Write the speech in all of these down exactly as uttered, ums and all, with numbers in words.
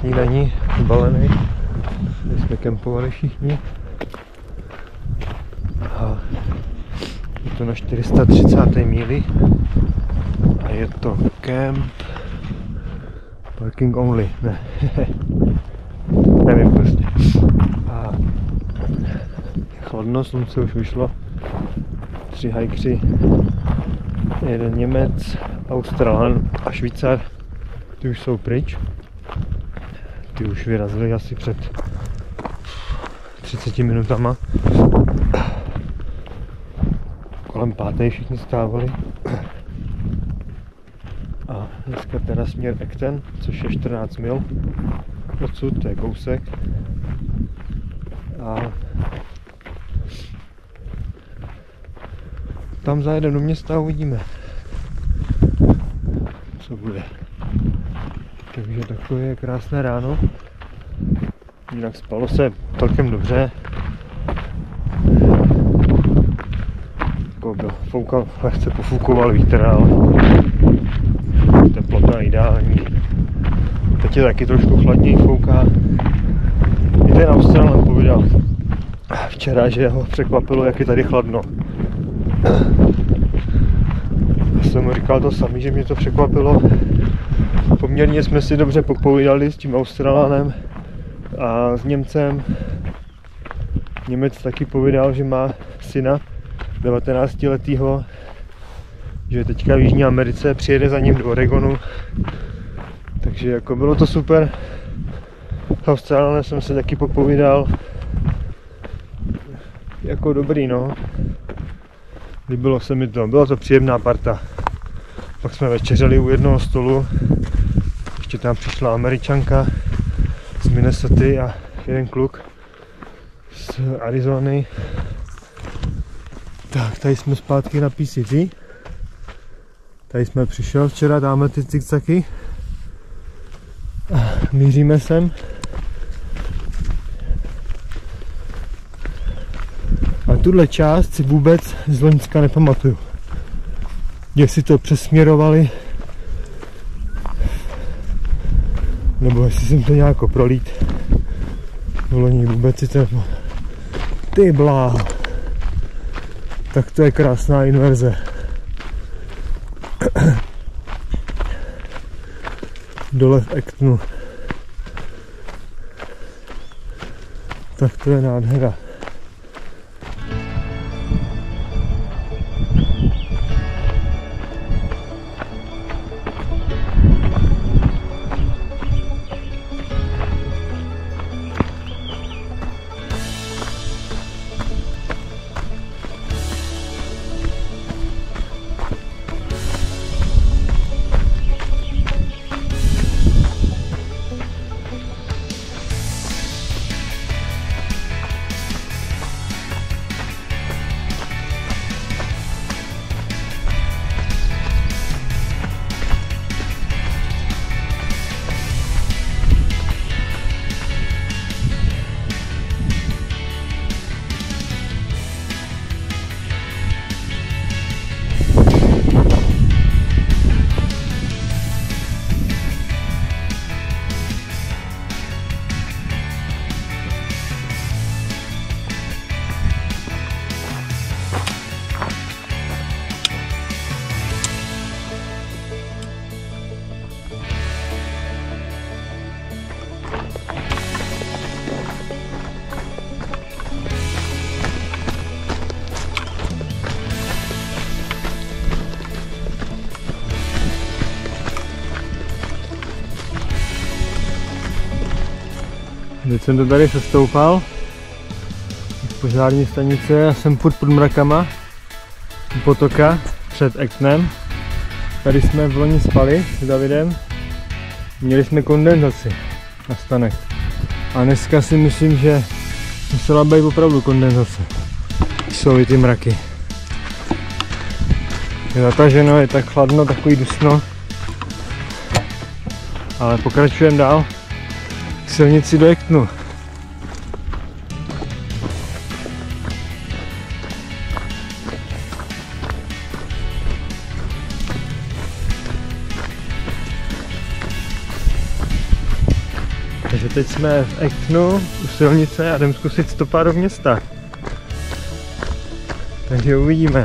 snídaní, balený. Tady jsme kempovali všichni. A je to na čtyři sta třicáté míli. A je to kemp. Parking only, ne. Nevím prostě. A je chladno, slunce už vyšlo. Tři hajkři. Jeden Němec, Australan a Švýcar. Ty už jsou pryč. Ty už vyrazili asi před třiceti minutama. Kolem páté všichni stávali. A dneska teda směr Ekten, což je čtrnáct mil odsud, to je kousek. A tam zajedeme do města a uvidíme, co bude. Takže takové je krásné ráno. Jinak spalo se celkem dobře. Foukal, lehce pofukoval vítr, ale teplota ideální. Teď je taky trošku chladněji, fouká. I ten Australan povídal včera, že ho překvapilo, jak je tady chladno. Já jsem mu říkal to samý, že mě to překvapilo. Poměrně jsme si dobře popovídali s tím Australanem a s Němcem. Němec taky povídal, že má syna devatenáctiletýho, že teďka v Jižní Americe, přijede za ním do Oregonu. Takže jako bylo to super. S Australanem jsem se taky popovídal. Jako dobrý, no. Líbilo se mi to, byla to příjemná parta. Pak jsme večeřeli u jednoho stolu. Ještě tam přišla Američanka z Minnesoty a jeden kluk z Arizony. Tak, tady jsme zpátky na P C T. Tady jsme přišel včera, dáme ty zigzagy. Míříme sem. A tuhle část si vůbec z Loňska nepamatuju. Jestli to přesměrovali, nebo jestli jsem to nějak prolít. V loni vůbec si to... Ty bláho. Tak to je krásná inverze. Dole v Ektonu. Tak to je nádhera. Teď jsem to tady sestoupal z požární stanice, já jsem furt pod mrakama u potoka před Ektenem. Tady jsme v loni spali s Davidem, měli jsme kondenzaci na stanech a dneska si myslím, že musela být opravdu kondenzace. Jsou i ty mraky. Je zataženo, je tak chladno, takový dusno, ale pokračujeme dál. Silnici do Ektenu. Takže teď jsme v Actonu u silnice a jdem zkusit stopád do města. Takže uvidíme,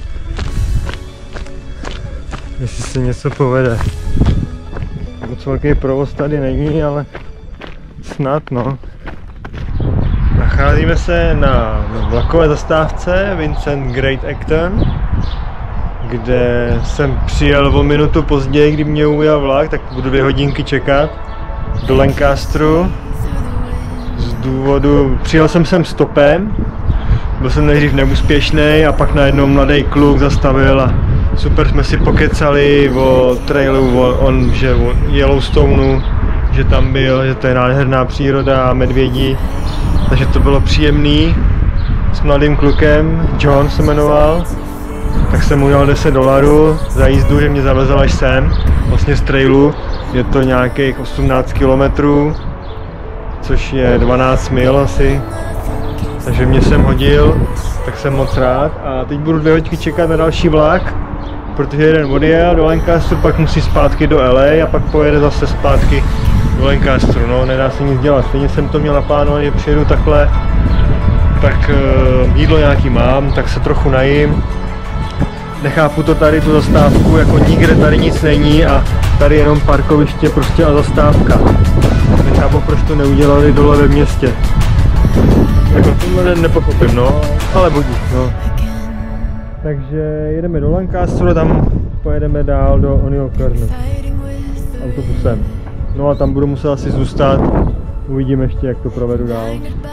jestli se něco povede. Moc velký provoz tady není, ale snad no. Nacházíme se na vlakové zastávce Vincent Great Acton, kde jsem přijel o minutu později, kdy mě ujel vlak, tak budu dvě hodinky čekat do Lancasteru. Z důvodu, přijel jsem sem stopem, byl jsem nejdřív neúspěšný a pak najednou mladý kluk zastavil a super jsme si pokecali o trailu, o, on, že o Yellowstoneu, že tam byl, že to je nádherná příroda a medvědí, takže to bylo příjemný. S mladým klukem, John se jmenoval, tak jsem mu dal deset dolarů za jízdu, že mě zavezl až sem, vlastně z trailu. Je to nějakých osmnáct kilometrů, což je dvanáct mil asi, takže mě sem hodil, tak jsem moc rád. A teď budu dvě hodinky čekat na další vlak, protože jeden odjel do Lancasteru, pak musí zpátky do L A a pak pojede zase zpátky do Lancasteru. No, nedá se nic dělat, stejně jsem to měl naplánovat, že přijedu takhle, tak uh, jídlo nějaký mám, tak se trochu najím. Nechápu to tady, tu zastávku, jako nikde tady nic není a tady jenom parkoviště prostě a zastávka. Nechápu, proč to neudělali dole ve městě. Jako tohle nepochopím, no, ale budíš, no. Takže jedeme do Lancasteru, tam pojedeme dál do Oniokern autobusem. No a tam budu muset asi zůstat, uvidíme ještě, jak to provedu dál.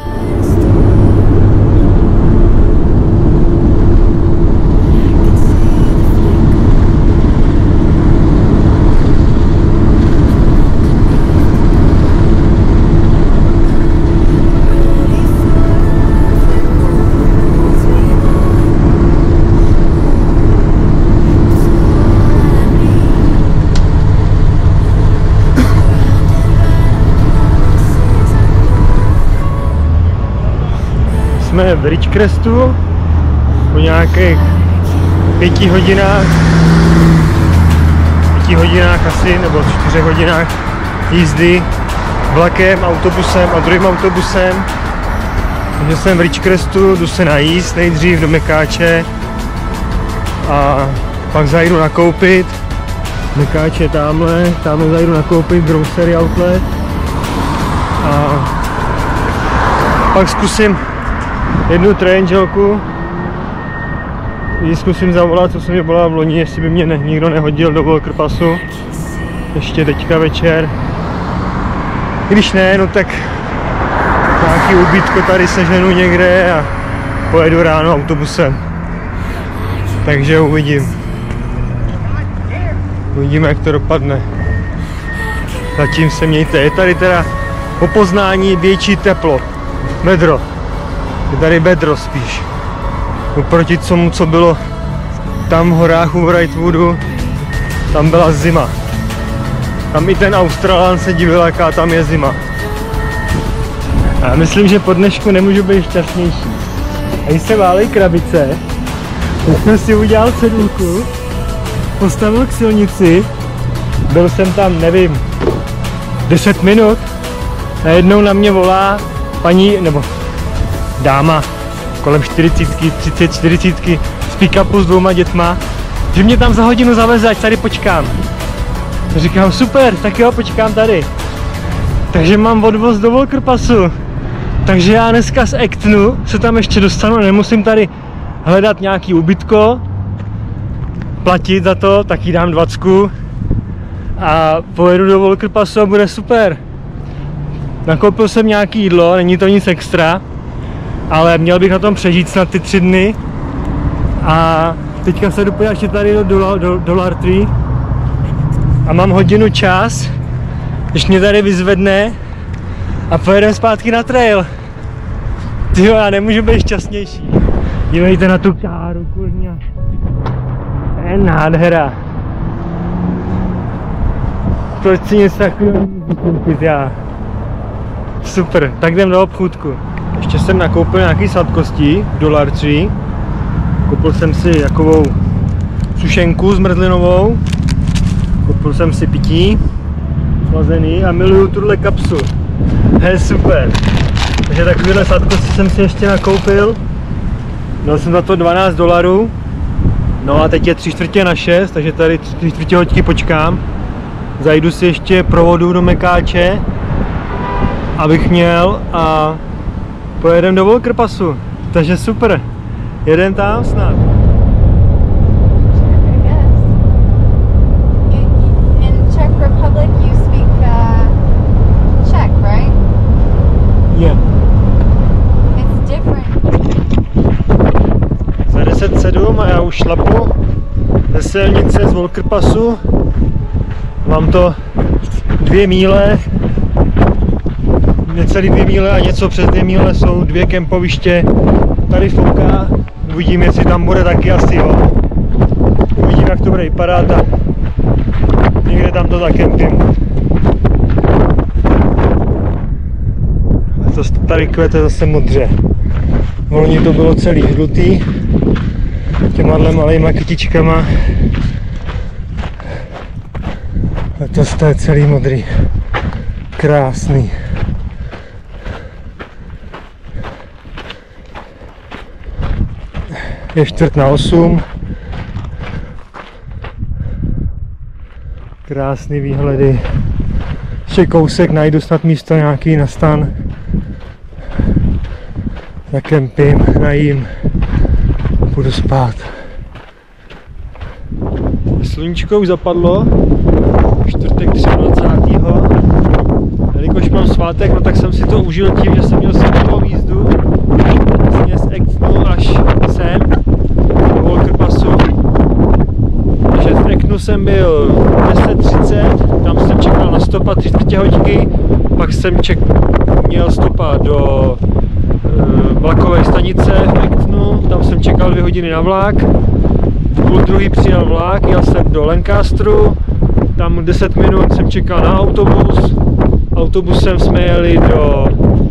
Jsme v Ridgecrestu po nějakých pěti hodinách, pěti hodinách asi, nebo čtyřech hodinách jízdy vlakem, autobusem a druhým autobusem. Takže jsem v Ridgecrestu, jdu se najíst nejdřív do Mekáče a pak zajdu nakoupit. Mekáče tamhle, tamhle zajdu nakoupit grocery outlet a pak zkusím jednu triangelku, ji zkusím zavolat, co jsem mě volal v loni, jestli by mě ne, nikdo nehodil do Walker Passu. Ještě teďka večer. Když ne, no tak nějaký ubytko tady seženu někde a pojedu ráno autobusem. Takže uvidím. Uvidíme, jak to dopadne. Zatím se mějte. Je tady teda po poznání větší teplo. Bedro. Je tady bedro spíš. Oproti tomu, co bylo tam v horách u Wrightwoodu, tam byla zima. Tam i ten Australan se divil, jaká tam je zima. A já myslím, že po dnešku nemůžu být šťastnější. A když se válej krabice, tak jsem si udělal cedulku, postavil k silnici, byl jsem tam, nevím, deset minut, najednou na mě volá paní, nebo dáma, kolem čtyřicítky, třicet, čtyřicítky, z pick-upu s dvouma dětma, že mě tam za hodinu zaveze, ať tady počkám. Říkám, super, tak jo, počkám tady. Takže mám odvoz do Walker Passu. Takže já dneska z Actonu se tam ještě dostanu, nemusím tady hledat nějaký ubytko, platit za to, tak jí dám dvacku a pojedu do Walker Passu a bude super. Nakoupil jsem nějaký jídlo, není to nic extra, ale měl bych na tom přežít snad ty tři dny. A teďka se jdu podívat ještě tady do Dollar, do Dollar Tree a mám hodinu čas, když mě tady vyzvedne a pojedeme zpátky na trail. Tyjo, já nemůžu být šťastnější. Dívejte na tu káru, kurňa. To je nádhera. Proč si něco takového můžu koupit já? Super, tak jdem do obchůdku. Ještě jsem nakoupil nějaký sladkosti v Dollar Tree. Koupil jsem si jakovou sušenku zmrzlinovou. Koupil jsem si pití slazený a miluju tuhle kapsu. Je super. Takže takovýhle sadko jsem si ještě nakoupil. Dal jsem za to dvanáct dolarů. No a teď je tři čtvrtě na šest, takže tady tři čtvrtě hoďky počkám. Zajdu si ještě provodu do Mekáče, abych měl, a pojedem do Walker-Passu. Takže super. Jedem tam snad. Yeah. Za deset sedm a já už šlapu ze silnice z Walker-Passu. Mám to dvě míle, necelý dvě míle a něco přes dvě míle jsou dvě kempoviště. Tady fouká, uvidím, jestli tam bude taky asi, jo. Uvidím, jak to bude vypadat a někde tam to zakempím. A to tady kvete zase modře. Volně to bylo celý žlutý, těma malejma kytičkama. A to je celý modrý. Krásný. Je čtvrt na osm. Krásný výhledy. Ještě kousek, najdu snad místo nějaký na stan. Zakempím, najím. Půjdu spát. Sluníčko už zapadlo. Čtvrtek dvacátého Jelikož mám svátek, no tak jsem si to užil tím, že jsem měl světovou jízdu vlastně z Actonu až sem do Walker-Passu. Takže v Actonu jsem byl deset třicet, tam jsem čekal na stopa tři čtvrtě hoďky, pak jsem ček, měl stopa do e, vlakové stanice v Actonu, tam jsem čekal dvě hodiny na vlak. V půl druhý přijel vlak, jel jsem do Lancasteru, tam deset minut jsem čekal na autobus. Autobusem jsme jeli do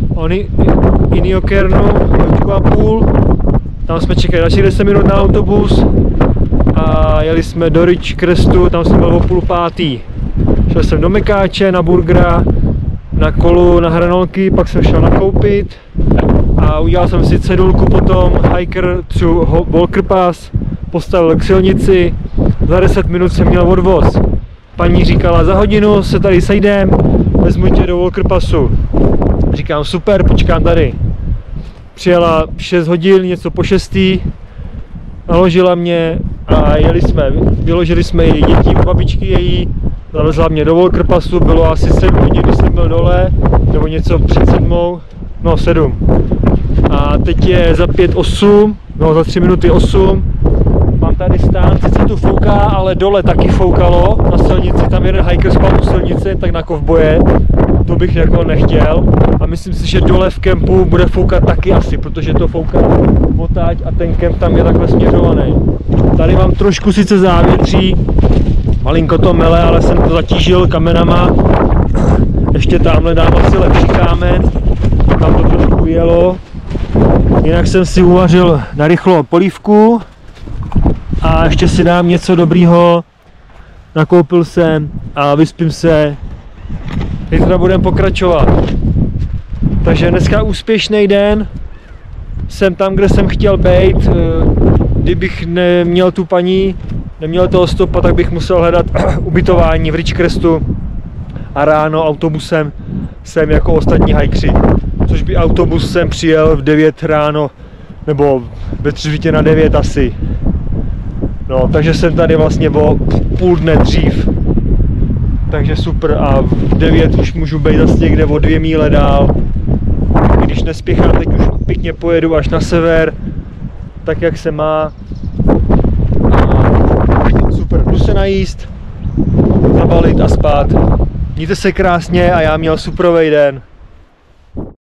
Iniokernu, hodinku a půl. Tam jsme čekali další deset minut na autobus a jeli jsme do Ridgecrestu, tam jsem byl o půl pátý. Šel jsem do Mekáče na burgera, na kolu, na hranolky, pak jsem šel nakoupit a udělal jsem si cedulku potom, hiker through Walker-Pass, postavil k silnici, za deset minut jsem měl odvoz. Paní říkala, za hodinu se tady sejdem, vezmu tě do Walker-Passu. Říkám, super, počkám tady. Přijela šest hodin, něco po šestý, naložila mě a jeli jsme. Vyložili jsme její děti u babičky její, zavezla mě do Walker-Passu, bylo asi sedm hodin, když jsem byl dole, nebo něco před sedmou, no sedm. A teď je za pět osm, no za tři minuty osm. Mám tady stán, sice tu fouká, ale dole taky foukalo na silnici, tam jeden hiker spal u silnice, tak na kovboje, to bych jako nechtěl. A myslím si, že dole v kempu bude foukat taky asi, protože to fouká odtáď a ten kemp tam je takhle směřovaný. Tady mám trošku sice závětří, malinko to mele, ale jsem to zatížil kamenama. Ještě tamhle dám asi lepší kámen, tam to trošku jelo. Jinak jsem si uvařil narychlo polívku. A ještě si dám něco dobrýho, nakoupil jsem a vyspím se, zítra budeme pokračovat. Takže dneska úspěšný den, jsem tam, kde jsem chtěl být. Kdybych neměl tu paní, neměl toho stopa, tak bych musel hledat ubytování v Ridgecrestu a ráno autobusem jsem jako ostatní hajkři. Což by autobus sem přijel v devět ráno, nebo ve tři na devět asi. No, takže jsem tady vlastně o půl dne dřív. Takže super a v devět už můžu být zase někde o dvě míle dál. I když nespěchám, teď už pěkně pojedu až na sever, tak jak se má. A super, jdu se najíst, zabalit a spát. Mějte se krásně a já měl superový den.